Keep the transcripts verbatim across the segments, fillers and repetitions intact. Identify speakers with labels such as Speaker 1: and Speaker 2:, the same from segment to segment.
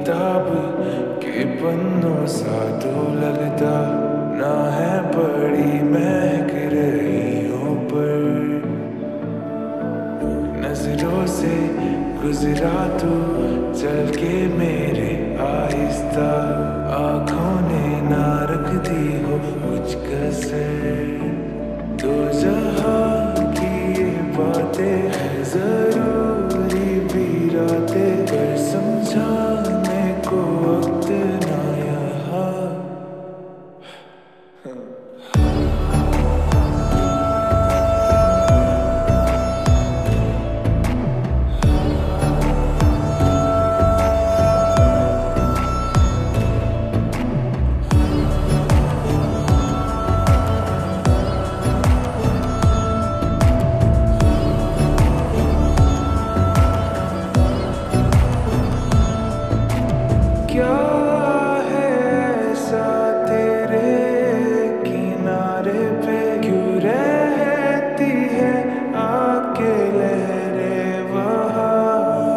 Speaker 1: किताब के पन्नों सा तो लगता ना है पढ़ी महक रही हो, पर नजरों से गुजरा तू चल के मेरे आहिस्ता, आँखों ने ना रख दी हो कुछ कसर। दो जहां की ये बातें हैं जरूरी भी रातें, पर समझाने को वक्त ना यहाँ। क्या है ऐसा तेरे किनारे पे, क्यों रहती है आके लहरें वहाँ।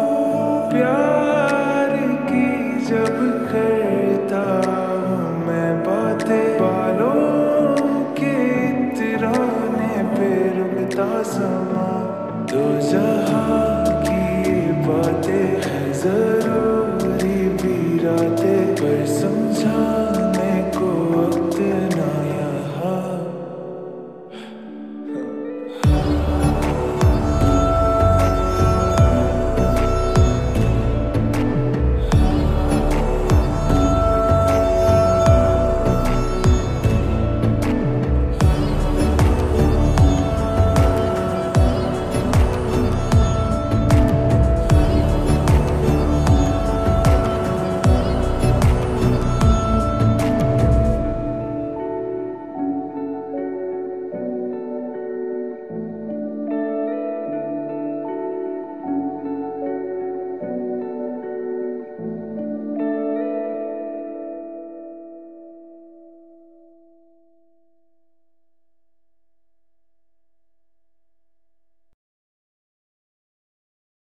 Speaker 1: प्यार की जब करता हूँ मैं बातें, बालों के इतराने पे रुकता समा। दो जहां की ये बातें हैं जरूरी भी रातें, पर समझा